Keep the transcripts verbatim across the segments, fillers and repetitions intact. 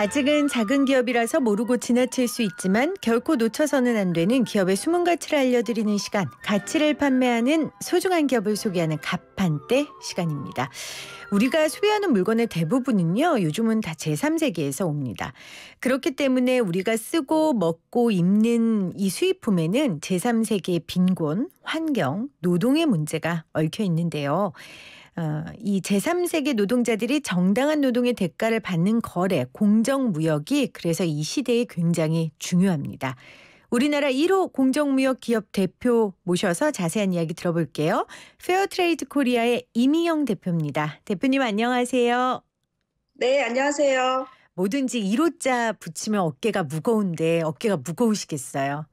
아직은 작은 기업이라서 모르고 지나칠 수 있지만 결코 놓쳐서는 안 되는 기업의 숨은 가치를 알려드리는 시간, 가치를 판매하는 소중한 기업을 소개하는 가판대 시간입니다. 우리가 소비하는 물건의 대부분은요, 요즘은 다 제삼 세계에서 옵니다. 그렇기 때문에 우리가 쓰고 먹고 입는 이 수입품에는 제삼 세계의 빈곤, 환경, 노동의 문제가 얽혀 있는데요. 어, 이 제삼 세계 노동자들이 정당한 노동의 대가를 받는 거래, 공정무역이 그래서 이 시대에 굉장히 중요합니다. 우리나라 일 호 공정무역 기업 대표 모셔서 자세한 이야기 들어볼게요. 페어트레이드 코리아의 이미영 대표입니다. 대표님 안녕하세요. 네, 안녕하세요. 뭐든지 일 호자 붙이면 어깨가 무거운데 어깨가 무거우시겠어요?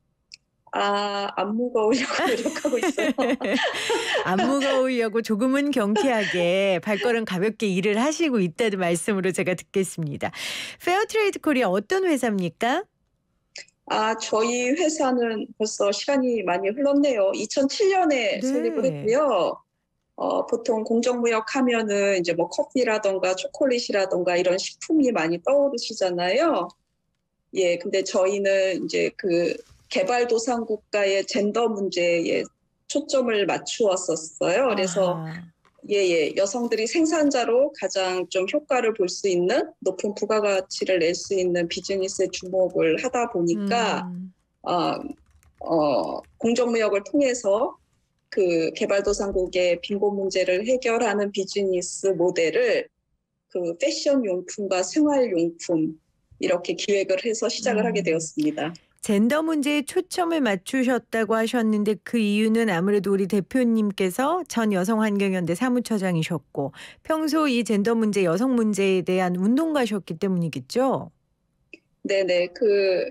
아, 안 무거우려고 노력하고 있어요. 안 무거우려고 조금은 경쾌하게 발걸음 가볍게 일을 하시고 있다는 말씀으로 제가 듣겠습니다. 페어트레이드 코리아 어떤 회사입니까? 아, 저희 회사는 벌써 시간이 많이 흘렀네요. 이천칠 년에 설립을 네. 했고요. 어, 보통 공정무역 하면은 이제 뭐 커피라던가 초콜릿이라던가 이런 식품이 많이 떠오르시잖아요. 예, 근데 저희는 이제 그 개발도상 국가의 젠더 문제에 초점을 맞추었었어요. 그래서 아하. 예, 예. 여성들이 생산자로 가장 좀 효과를 볼 수 있는 높은 부가가치를 낼 수 있는 비즈니스에 주목을 하다 보니까 음. 어, 어, 공정무역을 통해서 그 개발도상국의 빈곤 문제를 해결하는 비즈니스 모델을 그 패션 용품과 생활용품 이렇게 기획을 해서 시작을 하게 음. 되었습니다. 젠더 문제에 초점을 맞추셨다고 하셨는데 그 이유는 아무래도 우리 대표님께서 전 여성환경연대 사무처장이셨고 평소 이 젠더 문제, 여성 문제에 대한 운동가셨기 때문이겠죠? 네네. 그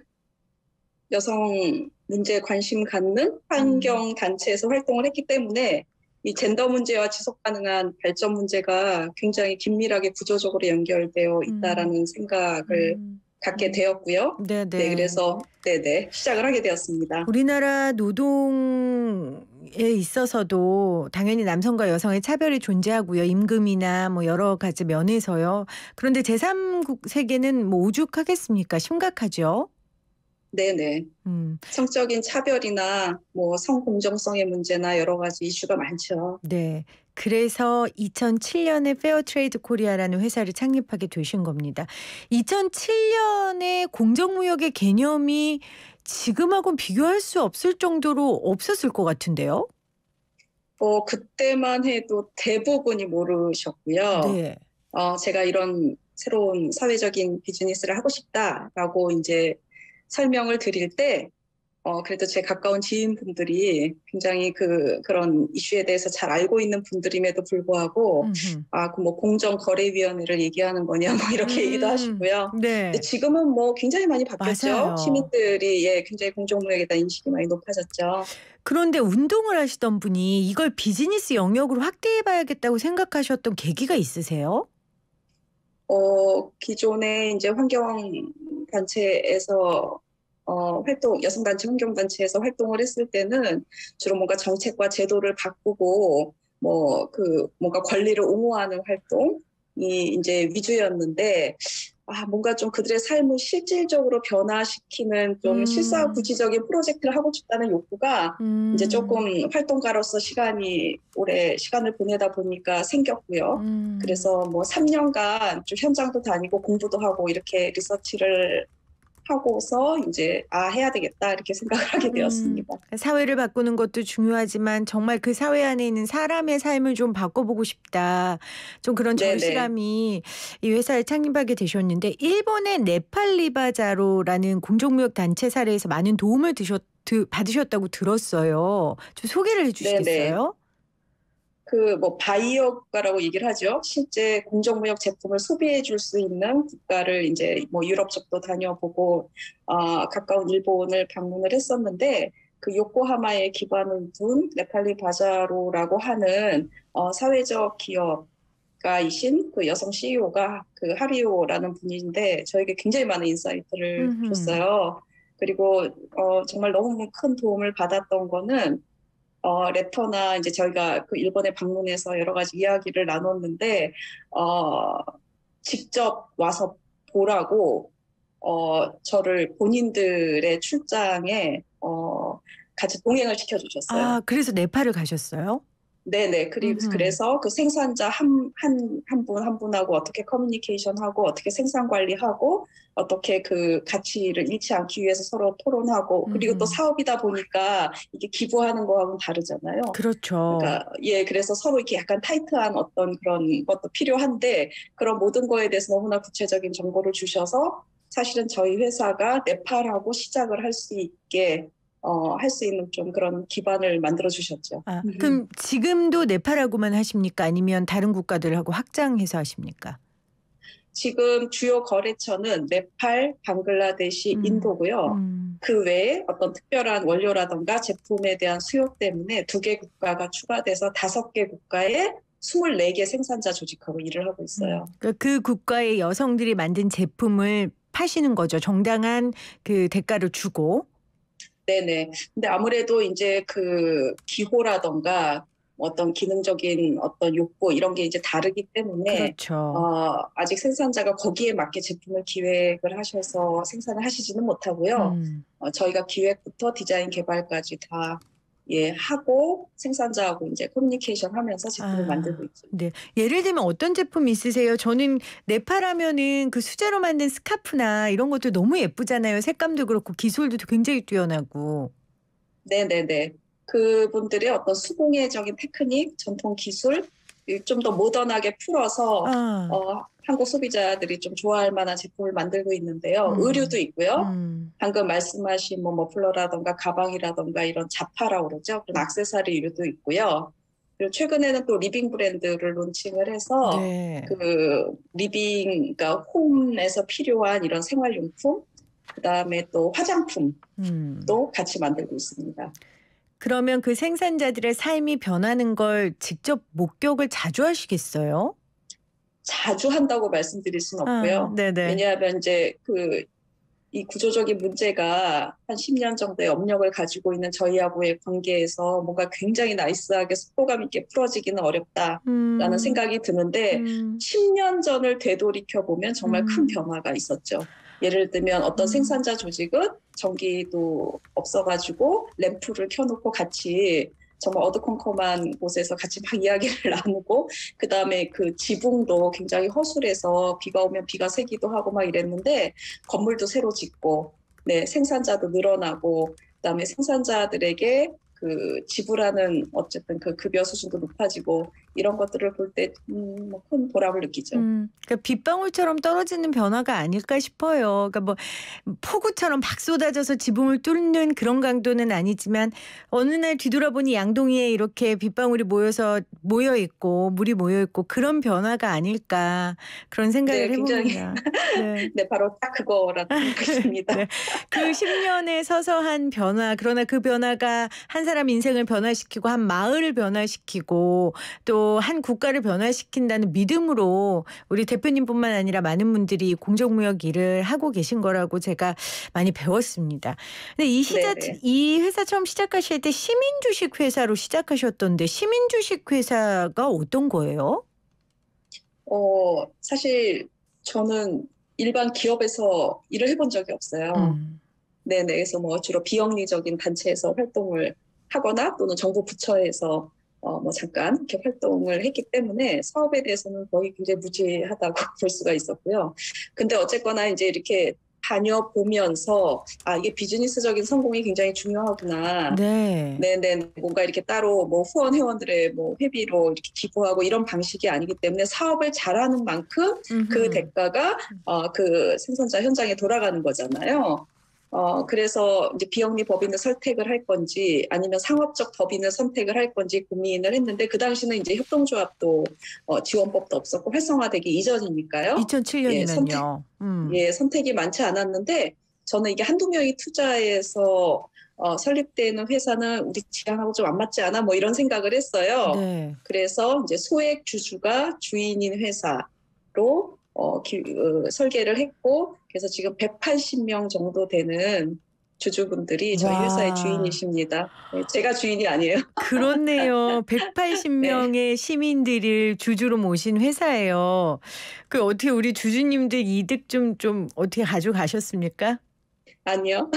여성 문제에 관심 갖는 음. 환경 단체에서 활동을 했기 때문에 이 젠더 문제와 지속 가능한 발전 문제가 굉장히 긴밀하게 구조적으로 연결되어 음. 있다라는 생각을 음. 갖게 음. 되었고요. 네, 네네. 그래서 네네 시작을 하게 되었습니다. 우리나라 노동에 있어서도 당연히 남성과 여성의 차별이 존재하고요. 임금이나 뭐 여러 가지 면에서요. 그런데 제삼 국 세계는 뭐 오죽하겠습니까? 심각하죠. 네네. 음. 성적인 차별이나 뭐 성공정성의 문제나 여러 가지 이슈가 많죠. 네. 그래서 이천칠 년에 페어트레이드 코리아라는 회사를 창립하게 되신 겁니다. 이천칠 년에 공정무역의 개념이 지금하고는 비교할 수 없을 정도로 없었을 것 같은데요. 어, 그때만 해도 대부분이 모르셨고요. 네. 어, 제가 이런 새로운 사회적인 비즈니스를 하고 싶다라고 이제 설명을 드릴 때, 어, 그래도 제 가까운 지인분들이 굉장히 그, 그런 이슈에 대해서 잘 알고 있는 분들임에도 불구하고, 음음. 아, 그 뭐 공정거래위원회를 얘기하는 거냐, 뭐 이렇게 얘기도 음. 하시고요. 근데 네. 지금은 뭐 굉장히 많이 바뀌었죠. 맞아요. 시민들이, 예, 굉장히 공정무역에 대한 인식이 많이 높아졌죠. 그런데 운동을 하시던 분이 이걸 비즈니스 영역으로 확대해 봐야겠다고 생각하셨던 계기가 있으세요? 어, 기존에 이제 환경단체에서 어, 활동, 여성단체 환경단체에서 활동을 했을 때는 주로 뭔가 정책과 제도를 바꾸고 뭐 그 뭔가 권리를 옹호하는 활동이 이제 위주였는데 아, 뭔가 좀 그들의 삶을 실질적으로 변화시키는 좀 음. 실사구시적인 프로젝트를 하고 싶다는 욕구가 이제 조금 음. 활동가로서 시간이 오래 시간을 보내다 보니까 생겼고요. 음. 그래서 뭐 삼 년간 좀 현장도 다니고 공부도 하고 이렇게 리서치를 하고서 이제 '아 해야 되겠다.' 이렇게 생각을 하게 음. 되었습니다. 사회를 바꾸는 것도 중요하지만 정말 그 사회 안에 있는 사람의 삶을 좀 바꿔보고 싶다. 좀 그런 네네. 결실함이 이 회사를 창립하게 되셨는데 일본의 네팔리바자로라는 공정무역 단체 사례에서 많은 도움을 드셨 드 받으셨다고 들었어요. 좀 소개를 해 네네. 주시겠어요? 그 뭐 바이오국가라고 얘기를 하죠. 실제 공정무역 제품을 소비해 줄 수 있는 국가를 인제 뭐 유럽 쪽도 다녀보고 어 가까운 일본을 방문을 했었는데 그 요코하마에 기반을 둔 네팔리 바자로라고 하는 어 사회적 기업가이신 그 여성 씨이오가 그 하리오라는 분인데 저에게 굉장히 많은 인사이트를 음음. 줬어요. 그리고 어 정말 너무 큰 도움을 받았던 거는 어 레터나 이제 저희가 그 일본에 방문해서 여러 가지 이야기를 나눴는데 어 직접 와서 보라고 어, 저를 본인들의 출장에 어, 같이 동행을 시켜주셨어요. 아, 그래서 네팔을 가셨어요? 네네. 그리고 음흠. 그래서 그 생산자 한, 한, 한 분, 한 분하고 어떻게 커뮤니케이션하고 어떻게 생산 관리하고 어떻게 그 가치를 잃지 않기 위해서 서로 토론하고 그리고 또 음흠. 사업이다 보니까 이게 기부하는 거하고는 다르잖아요. 그렇죠. 그러니까 예, 그래서 서로 이렇게 약간 타이트한 어떤 그런 것도 필요한데 그런 모든 거에 대해서 너무나 구체적인 정보를 주셔서 사실은 저희 회사가 네팔하고 시작을 할 수 있게 어, 할 수 있는 좀 그런 기반을 만들어 주셨죠. 아, 그럼 지금도 네팔하고만 하십니까? 아니면 다른 국가들하고 확장해서 하십니까? 지금 주요 거래처는 네팔, 방글라데시, 음, 인도고요. 음. 그 외에 어떤 특별한 원료라던가 제품에 대한 수요 때문에 두 개 국가가 추가돼서 다섯 개 국가에 스물네 개 생산자 조직하고 일을 하고 음. 있어요. 그러니까 그 국가의 여성들이 만든 제품을 파시는 거죠. 정당한 그 대가를 주고. 네네. 근데 아무래도 이제 그 기호라던가 어떤 기능적인 어떤 욕구 이런 게 이제 다르기 때문에 그렇죠. 어, 아직 생산자가 거기에 맞게 제품을 기획을 하셔서 생산을 하시지는 못하고요. 음. 어, 저희가 기획부터 디자인 개발까지 다 예, 하고 생산자하고 이제 커뮤니케이션 하면서 제품을 만들고 아, 있죠. 네. 예를 들면 어떤 제품 있으세요? 저는 네팔 하면은 그 수제로 만든 스카프나 이런 것도 너무 예쁘잖아요. 색감도 그렇고 기술도 굉장히 뛰어나고. 네네네. 그분들의 어떤 수공예적인 테크닉, 전통 기술, 좀 더 모던하게 풀어서 아, 어, 한국 소비자들이 좀 좋아할 만한 제품을 만들고 있는데요. 의류도 음, 있고요. 음, 방금 말씀하신 뭐 머플러라던가 가방이라던가 이런 자파라고 그러죠. 그런 액세서리류도 있고요. 그리고 최근에는 또 리빙 브랜드를 론칭을 해서 네. 그 리빙, 그러니까 홈에서 필요한 이런 생활용품, 그다음에 또 화장품 음. 또 같이 만들고 있습니다. 그러면 그 생산자들의 삶이 변하는 걸 직접 목격을 자주 하시겠어요? 자주 한다고 말씀드릴 수는 아, 없고요. 네네. 왜냐하면 이제 그 이 구조적인 문제가 한 십 년 정도의 업력을 가지고 있는 저희하고의 관계에서 뭔가 굉장히 나이스하게 속도감 있게 풀어지기는 어렵다라는 음, 생각이 드는데 음, 십 년 전을 되돌이켜 보면 정말 큰 음, 변화가 있었죠. 예를 들면 어떤 음, 생산자 조직은 전기도 없어가지고 램프를 켜놓고 같이 정말 어두컴컴한 곳에서 같이 막 이야기를 나누고 그 다음에 그 지붕도 굉장히 허술해서 비가 오면 비가 새기도 하고 막 이랬는데 건물도 새로 짓고, 네, 생산자도 늘어나고, 그다음에 생산자들에게 그 지불하는 어쨌든 그 급여 수준도 높아지고 이런 것들을 볼 때 음, 뭐 큰 보람을 느끼죠. 음. 그러니까 빗방울처럼 떨어지는 변화가 아닐까 싶어요. 그러니까 뭐 폭우처럼 막 쏟아져서 지붕을 뚫는 그런 강도는 아니지만 어느 날 뒤돌아보니 양동이에 이렇게 빗방울이 모여서 모여 있고 물이 모여 있고 그런 변화가 아닐까 그런 네, 생각을 굉장히 해봅니다. 네. 네, 바로 딱 그거라고 네. 생각했습니다. 그 십 년에 서서한 변화, 그러나 그 변화가 한 사람 인생을 변화시키고 한 마을을 변화시키고 또 한 국가를 변화시킨다는 믿음으로 우리 대표님뿐만 아니라 많은 분들이 공정무역 일을 하고 계신 거라고 제가 많이 배웠습니다. 근데 이 시작, 네네. 이 회사 처음 시작하실 때 시민주식 회사로 시작하셨던데 시민주식 회사가 어떤 거예요? 어, 사실 저는 일반 기업에서 일을 해본 적이 없어요. 음. 네네. 그래서 뭐 주로 비영리적인 단체에서 활동을 하거나 또는 정부 부처에서 어, 뭐 잠깐 이렇게 활동을 했기 때문에 사업에 대해서는 거의 굉장히 무지하다고 볼 수가 있었고요. 근데 어쨌거나 이제 이렇게 다녀보면서 아, 이게 비즈니스적인 성공이 굉장히 중요하구나. 네. 네네. 뭔가 이렇게 따로 뭐 후원 회원들의 뭐 회비로 이렇게 기부하고 이런 방식이 아니기 때문에 사업을 잘하는 만큼 그 음흠. 대가가 어, 그 생산자 현장에 돌아가는 거잖아요. 어, 그래서 이제 비영리 법인을 선택을 할 건지 아니면 상업적 법인을 선택을 할 건지 고민을 했는데 그 당시는 이제 협동조합도 어, 지원법도 없었고 활성화되기 이전이니까요. 예, 선택, 이천칠 년이면요. 음. 예, 선택이 많지 않았는데 저는 이게 한두 명이 투자해서 어, 설립되는 회사는 우리 지향하고 좀 안 맞지 않아? 뭐 이런 생각을 했어요. 네. 그래서 이제 소액 주주가 주인인 회사로 어, 기, 어, 설계를 했고 그래서 지금 백팔십 명 정도 되는 주주분들이 저희 회사의 와. 주인이십니다. 네, 제가 주인이 아니에요. 그렇네요. 백팔십 네. 명의 시민들을 주주로 모신 회사예요. 그 어떻게 우리 주주님들 이득 좀 좀 어떻게 가져가셨습니까? 아니요.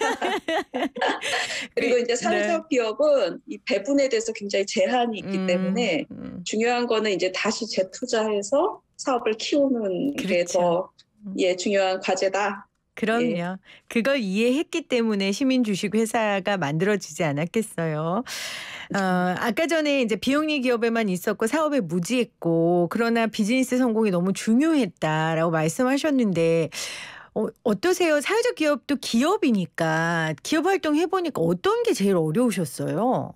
그 그리고 이제 네. 사회적 기업은 이 배분에 대해서 굉장히 제한이 있기 음. 때문에 음. 중요한 거는 이제 다시 재투자해서 사업을 키우는 게 그렇죠. 더 음. 예, 중요한 과제다. 예. 그럼요. 그걸 이해했기 때문에 시민 주식 회사가 만들어지지 않았겠어요. 어 아까 전에 이제 비영리 기업에만 있었고 사업에 무지했고 그러나 비즈니스 성공이 너무 중요했다라고 말씀하셨는데 어 어떠세요? 사회적 기업도 기업이니까 기업 활동 해 보니까 어떤 게 제일 어려우셨어요?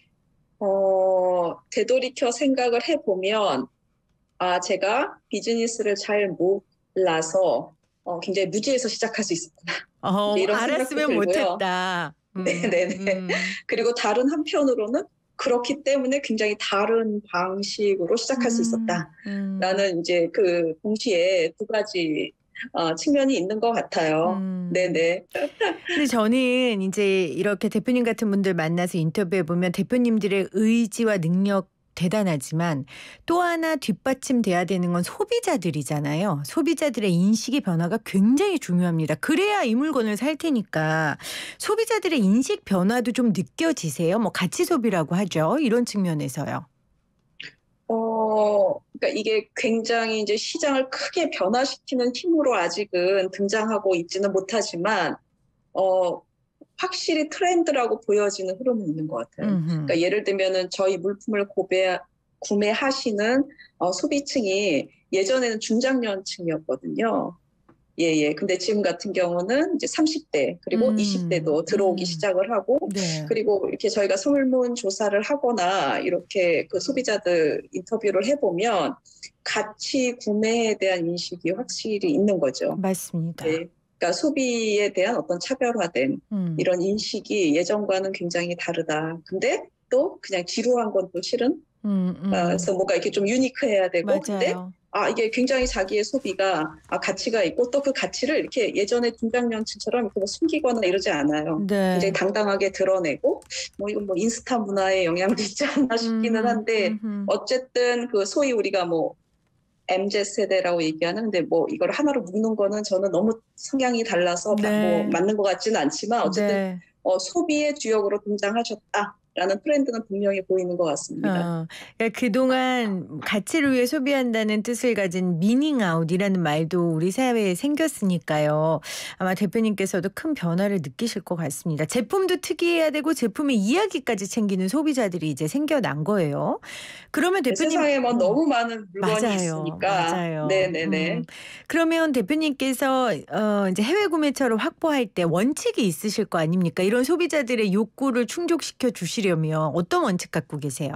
어, 되돌이켜 생각을 해보면, 아, 제가 비즈니스를 잘 몰라서 어, 굉장히 무지해서 시작할 수 있었구나. 이제 어 이런 생각도 알았으면 들고요. 못했다. 음. 네네네. 음. 그리고 다른 한편으로는 그렇기 때문에 굉장히 다른 방식으로 시작할 수 음. 음. 있었다라는 이제 그 동시에 두 가지 어, 측면이 있는 것 같아요. 음. 네네. 근데 저는 인제 이렇게 대표님 같은 분들 만나서 인터뷰해 보면 대표님들의 의지와 능력 대단하지만 또 하나 뒷받침돼야 되는 건 소비자들이잖아요. 소비자들의 인식의 변화가 굉장히 중요합니다. 그래야 이 물건을 살 테니까 소비자들의 인식 변화도 좀 느껴지세요? 뭐 가치 소비라고 하죠. 이런 측면에서요. 어, 그러니까 이게 굉장히 이제 시장을 크게 변화시키는 힘으로 아직은 등장하고 있지는 못하지만, 어, 확실히 트렌드라고 보여지는 흐름은 있는 것 같아요. 음음. 그러니까 예를 들면은 저희 물품을 고배, 구매하시는 어, 소비층이 예전에는 중장년층이었거든요. 예, 예. 근데 지금 같은 경우는 이제 삼십 대 그리고 이십 음. 대도 들어오기 음. 시작을 하고, 네. 그리고 이렇게 저희가 설문 조사를 하거나 이렇게 그 소비자들 인터뷰를 해보면 가치 구매에 대한 인식이 확실히 있는 거죠. 맞습니다. 네. 그러니까 소비에 대한 어떤 차별화된 음. 이런 인식이 예전과는 굉장히 다르다. 근데 또 그냥 지루한 건 또 싫은. 음 아, 음. 그래서 뭔가 이렇게 좀 유니크해야 되고, 근데 맞아요. 아, 이게 굉장히 자기의 소비가 아, 가치가 있고 또 그 가치를 이렇게 예전에 중장년층처럼 이렇게 뭐 숨기거나 이러지 않아요. 굉장히 네. 당당하게 드러내고, 뭐 이건 뭐 인스타 문화의 영향도 있지 않나 싶기는 음음. 한데, 음음. 어쨌든 그 소위 우리가 뭐 엠지 세대라고 얘기하는, 근데 뭐 이걸 하나로 묶는 거는 저는 너무 성향이 달라서 바- 뭐 네. 맞는 것 같지는 않지만, 어쨌든 네. 어, 소비의 주역으로 등장하셨다라는 트렌드는 분명히 보이는 것 같습니다. 어. 그러니까 그동안 가치를 위해 소비한다는 뜻을 가진 미닝 아웃이라는 말도 우리 사회에 생겼으니까요. 아마 대표님께서도 큰 변화를 느끼실 것 같습니다. 제품도 특이해야 되고 제품의 이야기까지 챙기는 소비자들이 이제 생겨난 거예요. 그러면 대표님 세상에 뭐 음. 너무 많은 물건이 맞아요. 있으니까. 맞아요. 음. 네네네. 그러면 대표님께서 어 인제 해외 구매처를 확보할 때 원칙이 있으실 거 아닙니까? 이런 소비자들의 욕구를 충족시켜 주시려면 어떤 원칙 갖고 계세요?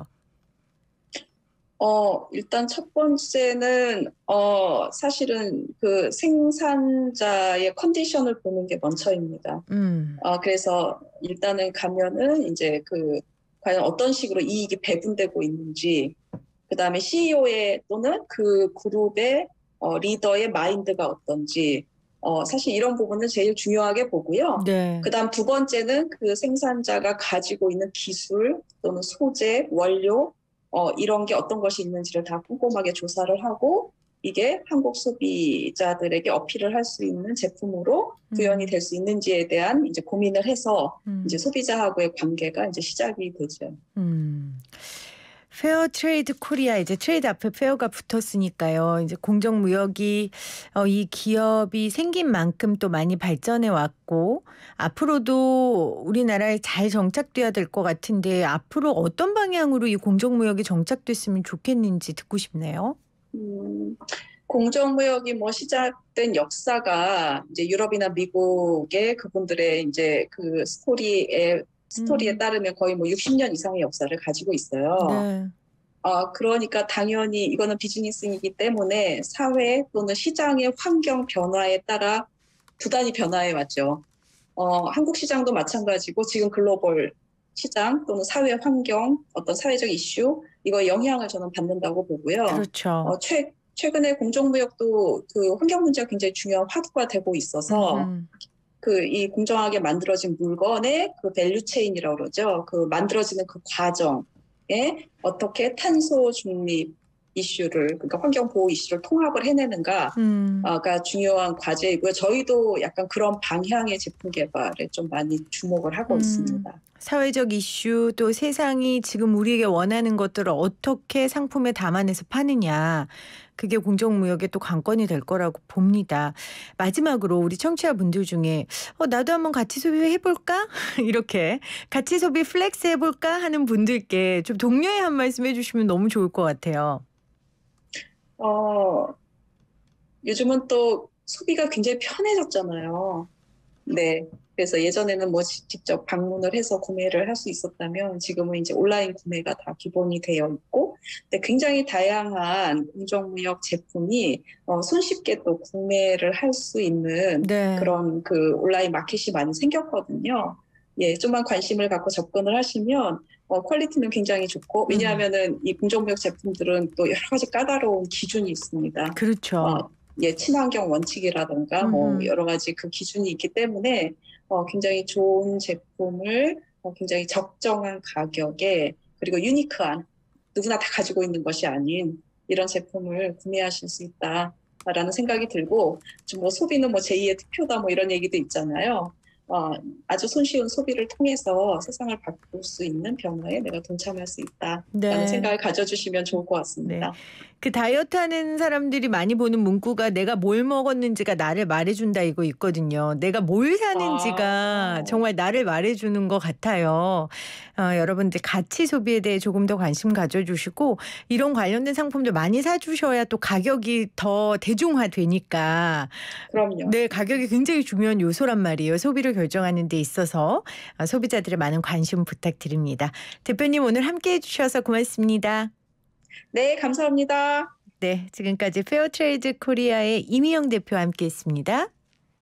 어, 일단 첫 번째는, 어, 사실은 그 생산자의 컨디션을 보는 게 먼저입니다. 음. 어, 그래서 일단은 가면은 이제 그, 과연 어떤 식으로 이익이 배분되고 있는지, 그 다음에 씨이오의 또는 그 그룹의 어, 리더의 마인드가 어떤지, 어, 사실 이런 부분은 제일 중요하게 보고요. 네. 그 다음 두 번째는 그 생산자가 가지고 있는 기술 또는 소재, 원료, 어, 이런 게 어떤 것이 있는지를 다 꼼꼼하게 조사를 하고, 이게 한국 소비자들에게 어필을 할 수 있는 제품으로 구현이 음. 될 수 있는지에 대한 이제 고민을 해서 이제 음. 소비자하고의 관계가 이제 시작이 되죠. 음. 페어 트레이드 코리아 이제 트레이드 앞에 페어가 붙었으니까요. 이제 공정 무역이 어 이 기업이 생긴 만큼 또 많이 발전해 왔고 앞으로도 우리나라에 잘 정착돼야 될 것 같은데 앞으로 어떤 방향으로 이 공정 무역이 정착됐으면 좋겠는지 듣고 싶네요. 음, 공정무역이 뭐 시작된 역사가 이제 유럽이나 미국의 그분들의 이제 그 스토리에 스토리에 음. 따르면 거의 뭐 육십 년 이상의 역사를 가지고 있어요. 네. 아, 그러니까 당연히 이거는 비즈니스이기 때문에 사회 또는 시장의 환경 변화에 따라 부단히 변화해 왔죠. 어, 한국 시장도 마찬가지고 지금 글로벌 시장 또는 사회 환경, 어떤 사회적 이슈, 이거 영향을 저는 받는다고 보고요. 그렇죠. 어, 최, 최근에 공정무역도 그 환경 문제가 굉장히 중요한 화두가 되고 있어서 음음. 그 이 공정하게 만들어진 물건의 그 밸류 체인이라고 그러죠. 그 만들어지는 그 과정에 어떻게 탄소 중립 이슈를, 그러니까 환경 보호 이슈를 통합을 해내는가가 음. 중요한 과제이고요. 저희도 약간 그런 방향의 제품 개발에 좀 많이 주목을 하고 음. 있습니다. 사회적 이슈 또 세상이 지금 우리에게 원하는 것들을 어떻게 상품에 담아내서 파느냐. 그게 공정무역의 또 관건이 될 거라고 봅니다. 마지막으로 우리 청취자분들 중에 어, 나도 한번 가치 소비 해볼까? 이렇게 가치 소비 플렉스 해볼까? 하는 분들께 좀 독려의 한 말씀 해주시면 너무 좋을 것 같아요. 어, 요즘은 또 소비가 굉장히 편해졌잖아요. 네. 그래서 예전에는 뭐 지- 직접 방문을 해서 구매를 할 수 있었다면 지금은 이제 온라인 구매가 다 기본이 되어 있고, 근데 굉장히 다양한 공정무역 제품이 어, 손쉽게 또 구매를 할 수 있는 네. 그런 그 온라인 마켓이 많이 생겼거든요. 예, 좀만 관심을 갖고 접근을 하시면 어, 퀄리티는 굉장히 좋고, 음. 왜냐하면은 이 공정무역 제품들은 또 여러 가지 까다로운 기준이 있습니다. 그렇죠. 어, 예, 친환경 원칙이라든가 뭐 음흠. 여러 가지 그 기준이 있기 때문에 어, 굉장히 좋은 제품을 어, 굉장히 적정한 가격에, 그리고 유니크한, 누구나 다 가지고 있는 것이 아닌 이런 제품을 구매하실 수 있다라는 생각이 들고, 좀 뭐 소비는 뭐 제이의 투표다 뭐 이런 얘기도 있잖아요. 어, 아주 손쉬운 소비를 통해서 세상을 바꿀 수 있는 변화에 내가 동참할 수 있다라는 네. 생각을 가져주시면 좋을 것 네. 같습니다. 그 다이어트 하는 사람들이 많이 보는 문구가 내가 뭘 먹었는지가 나를 말해준다 이거 있거든요. 내가 뭘 사는지가 아, 정말 나를 말해주는 것 같아요. 어, 여러분들 가치 소비에 대해 조금 더 관심 가져주시고 이런 관련된 상품들 많이 사주셔야 또 가격이 더 대중화되니까 그럼요. 네, 가격이 굉장히 중요한 요소란 말이에요. 소비를 결정하는 데 있어서 아, 소비자들의 많은 관심 부탁드립니다. 대표님 오늘 함께해 주셔서 고맙습니다. 네, 감사합니다. 네, 지금까지 페어트레이드 코리아의 이미영 대표와 함께했습니다.